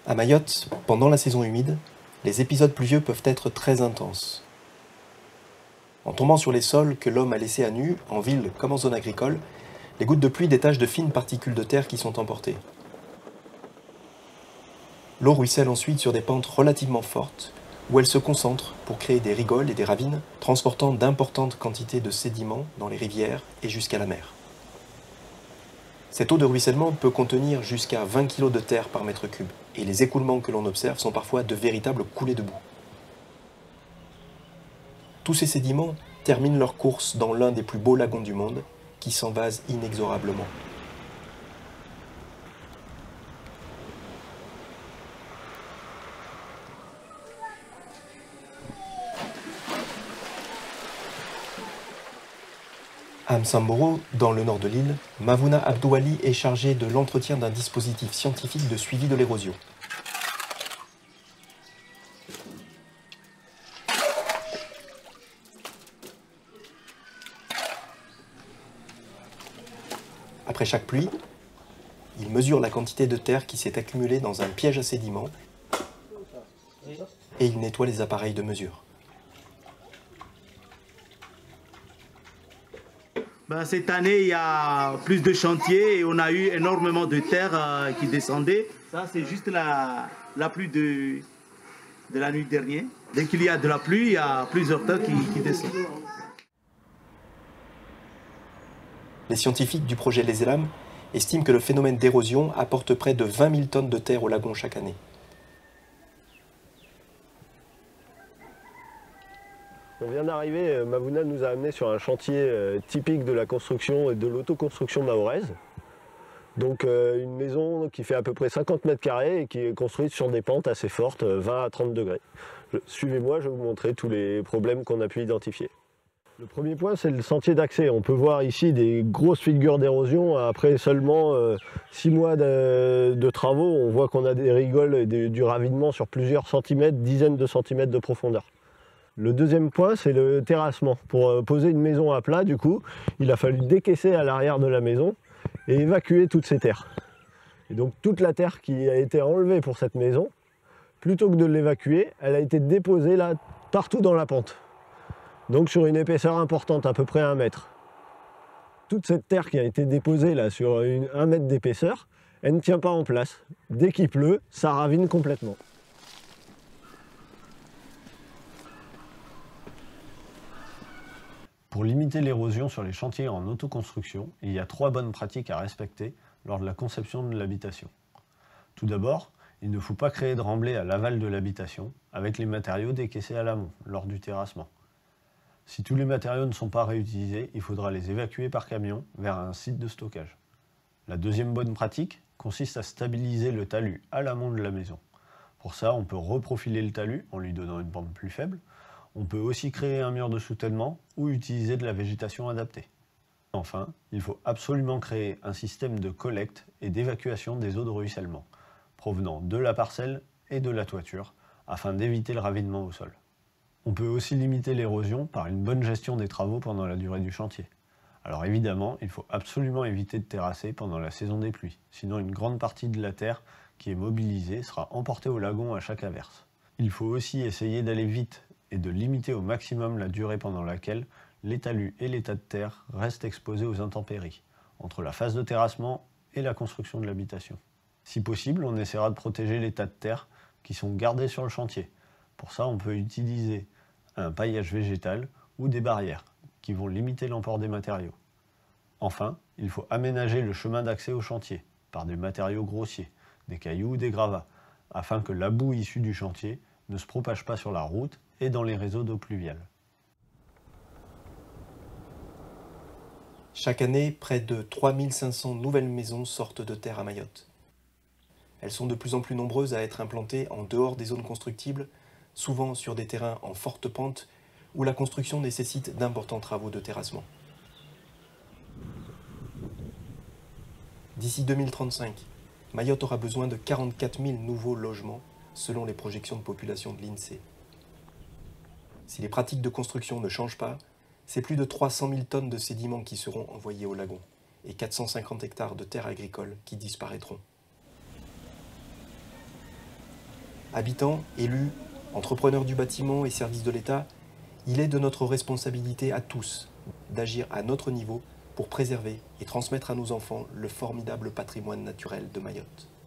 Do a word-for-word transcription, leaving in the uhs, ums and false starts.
À Mayotte, pendant la saison humide, les épisodes pluvieux peuvent être très intenses. En tombant sur les sols que l'homme a laissés à nu, en ville comme en zone agricole, les gouttes de pluie détachent de fines particules de terre qui sont emportées. L'eau ruisselle ensuite sur des pentes relativement fortes, où elle se concentre pour créer des rigoles et des ravines, transportant d'importantes quantités de sédiments dans les rivières et jusqu'à la mer. Cette eau de ruissellement peut contenir jusqu'à vingt kilos de terre par mètre cube, et les écoulements que l'on observe sont parfois de véritables coulées de boue. Tous ces sédiments terminent leur course dans l'un des plus beaux lagons du monde, qui s'envase inexorablement. À Msamboro, dans le nord de l'île, Mavouna Abdouali est chargé de l'entretien d'un dispositif scientifique de suivi de l'érosion. Après chaque pluie, il mesure la quantité de terre qui s'est accumulée dans un piège à sédiments et il nettoie les appareils de mesure. Ben, cette année, il y a plus de chantiers et on a eu énormément de terre euh, qui descendait. Ça, c'est juste la, la pluie de, de la nuit dernière. Dès qu'il y a de la pluie, il y a plusieurs terres qui, qui descendent. Les scientifiques du projet Les Élames estiment que le phénomène d'érosion apporte près de vingt mille tonnes de terre au lagon chaque année. On vient d'arriver, Mavouna nous a amenés sur un chantier typique de la construction et de l'autoconstruction mahoraise. Donc une maison qui fait à peu près cinquante mètres carrés et qui est construite sur des pentes assez fortes, vingt à trente degrés. Suivez-moi, je vais vous montrer tous les problèmes qu'on a pu identifier. Le premier point, c'est le sentier d'accès. On peut voir ici des grosses figures d'érosion. Après seulement six mois de, de travaux, on voit qu'on a des rigoles et des, du ravinement sur plusieurs centimètres, dizaines de centimètres de profondeur. Le deuxième point, c'est le terrassement. Pour poser une maison à plat, du coup, il a fallu décaisser à l'arrière de la maison et évacuer toutes ces terres. Et donc toute la terre qui a été enlevée pour cette maison, plutôt que de l'évacuer, elle a été déposée là, partout dans la pente. Donc sur une épaisseur importante, à peu près un mètre. Toute cette terre qui a été déposée là sur une, un mètre d'épaisseur, elle ne tient pas en place. Dès qu'il pleut, ça ravine complètement. Pour limiter l'érosion sur les chantiers en autoconstruction, il y a trois bonnes pratiques à respecter lors de la conception de l'habitation. Tout d'abord, il ne faut pas créer de remblai à l'aval de l'habitation avec les matériaux décaissés à l'amont lors du terrassement. Si tous les matériaux ne sont pas réutilisés, il faudra les évacuer par camion vers un site de stockage. La deuxième bonne pratique consiste à stabiliser le talus à l'amont de la maison. Pour ça, on peut reprofiler le talus en lui donnant une pente plus faible. On peut aussi créer un mur de soutènement ou utiliser de la végétation adaptée. Enfin, il faut absolument créer un système de collecte et d'évacuation des eaux de ruissellement, provenant de la parcelle et de la toiture, afin d'éviter le ravinement au sol. On peut aussi limiter l'érosion par une bonne gestion des travaux pendant la durée du chantier. Alors évidemment, il faut absolument éviter de terrasser pendant la saison des pluies, sinon une grande partie de la terre qui est mobilisée sera emportée au lagon à chaque averse. Il faut aussi essayer d'aller vite et de limiter au maximum la durée pendant laquelle les talus et les tas de terre restent exposés aux intempéries, entre la phase de terrassement et la construction de l'habitation. Si possible, on essaiera de protéger les tas de terre qui sont gardés sur le chantier. Pour ça, on peut utiliser un paillage végétal ou des barrières qui vont limiter l'emport des matériaux. Enfin, il faut aménager le chemin d'accès au chantier par des matériaux grossiers, des cailloux ou des gravats, afin que la boue issue du chantier ne se propage pas sur la route et dans les réseaux d'eau pluviale. Chaque année, près de trois mille cinq cents nouvelles maisons sortent de terre à Mayotte. Elles sont de plus en plus nombreuses à être implantées en dehors des zones constructibles, souvent sur des terrains en forte pente où la construction nécessite d'importants travaux de terrassement. D'ici deux mille trente-cinq, Mayotte aura besoin de quarante-quatre mille nouveaux logements selon les projections de population de l'INSEE. Si les pratiques de construction ne changent pas, c'est plus de trois cent mille tonnes de sédiments qui seront envoyés au lagon et quatre cent cinquante hectares de terres agricoles qui disparaîtront. Habitants, élus, entrepreneurs du bâtiment et services de l'État, il est de notre responsabilité à tous d'agir à notre niveau pour préserver et transmettre à nos enfants le formidable patrimoine naturel de Mayotte.